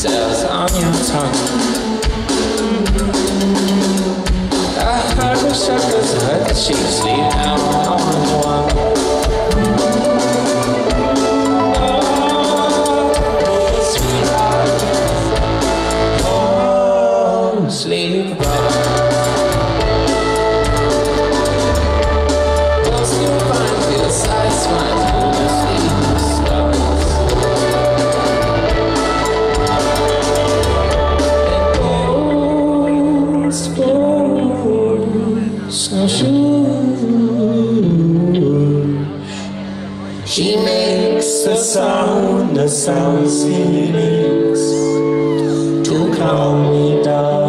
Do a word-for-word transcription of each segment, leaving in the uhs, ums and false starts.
details on your tongue. I heard the suckers, I heard the sheets leave out on the one. Sleep well. Once you find your size, find you sleep the stars. And ghost goes no shoes. She makes the sound, the sound she makes to calm me down.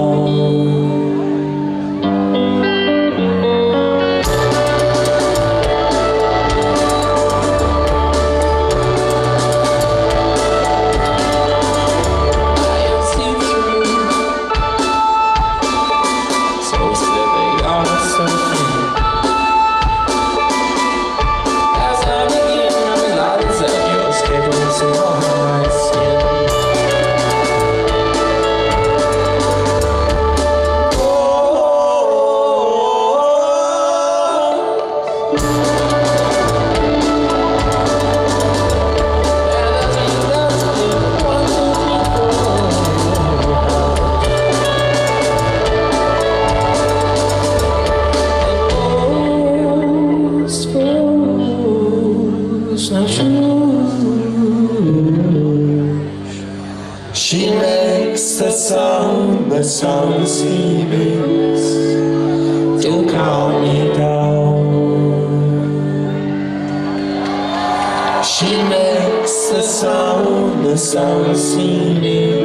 She makes the sound, the sound she makes to calm me down. She makes the sound, the sound she makes